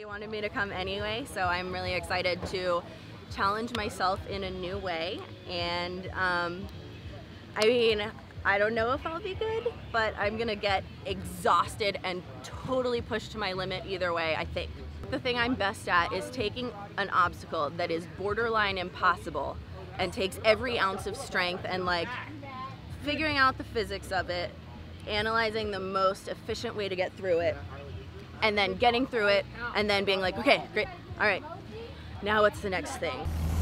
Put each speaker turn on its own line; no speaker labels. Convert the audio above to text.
wanted me to come anyway, so I'm really excited to challenge myself in a new way. And I mean, I don't know if I'll be good, but I'm gonna get exhausted and totally pushed to my limit either way, I think. The thing I'm best at is taking an obstacle that is borderline impossible and takes every ounce of strength and like figuring out the physics of it, analyzing the most efficient way to get through it, and then getting through it, and then being like, okay, great, all right, now what's the next thing?